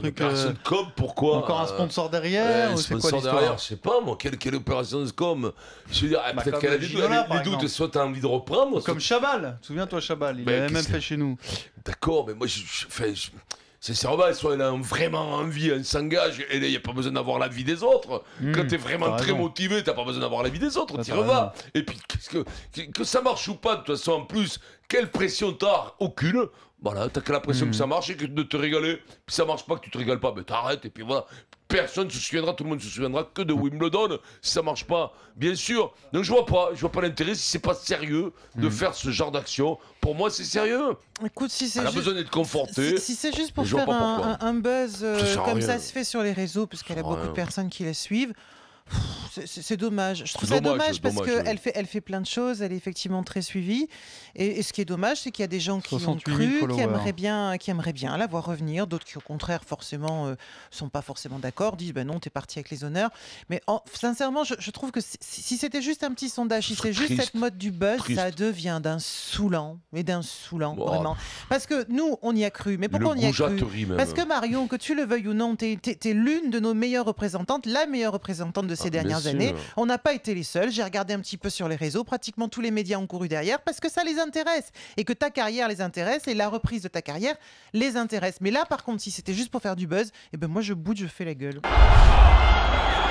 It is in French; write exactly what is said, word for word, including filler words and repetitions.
truc. Opération euh, de com, pourquoi Encore un sponsor derrière euh, ou c'est quoi sponsor l'histoire? derrière, je sais pas moi, quelle, quelle opération de com. Je veux dire, Bah, peut-être comme qu'elle a des, Ginola, elle a par des doutes, exemple. soit t'as envie de reprendre. Comme soit... Chabal, souviens-toi Chabal, il Ben, l'avait même qu'est-ce fait que- chez nous. D'accord, mais moi, je, je, enfin, je- sincèrement, soit elle a vraiment envie, elle s'engage, et il n'y a pas besoin d'avoir l'avis des autres. Mmh, Quand t'es vraiment t'as très raison. motivé, t'as pas besoin d'avoir l'avis des autres, Ça, t'y t'as vas. Et puis, qu'est-ce que, que, que ça marche ou pas, de toute façon, en plus, quelle pression t'as? Aucune. Voilà, t'as que la pression Mmh. que ça marche et que de te régaler. Puis ça marche pas, que tu te régales pas, ben t'arrêtes, et puis voilà. Personne ne se souviendra, tout le monde se souviendra que de Wimbledon si ça marche pas, bien sûr. Donc je vois pas, je vois pas l'intérêt si c'est pas sérieux de Mm. faire ce genre d'action. Pour moi, c'est sérieux. Écoute, si c'est Elle a juste... besoin d'être confortée. Si, si c'est juste pour je vois faire pas un, pourquoi. un- un buzz euh, Ça sert à comme rien. ça se fait sur les réseaux, parce qu'elle a Ça sert à beaucoup de rien. personnes qui la suivent, pff, c'est- c'est c'est dommage. Je trouve C'est ça dommage, dommage parce dommage, oui. qu'elle fait, elle fait plein de choses, elle est effectivement très suivie. Et, et ce qui est dommage, c'est qu'il y a des gens qui ont soixante-huit mille cru, qui followers. aimeraient bien, qui aimeraient bien la voir revenir, d'autres qui au contraire forcément euh, sont pas forcément d'accord, disent ben non, t'es parti avec les honneurs. Mais en- sincèrement, je, je trouve que si, si c'était juste un petit sondage, si Ce c'est serait juste triste. cette mode du buzz, Triste. ça devient d'un saoulant, mais d'un saoulant Oh. vraiment. Parce que nous, on y a cru. Mais pourquoi Une on y a cru? goujaterie, même. Parce que Marion, que tu le veuilles ou non, t'es es, l'une de nos meilleures représentantes, la meilleure représentante de ces Ah, bien dernières sûr. années. On n'a pas été les seuls. J'ai regardé un petit peu sur les réseaux. Pratiquement tous les médias ont couru derrière parce que ça les intéresse. Et que ta carrière les intéresse et la reprise de ta carrière les intéresse. Mais là, par contre, si c'était juste pour faire du buzz, eh ben moi, je boude, je fais la gueule.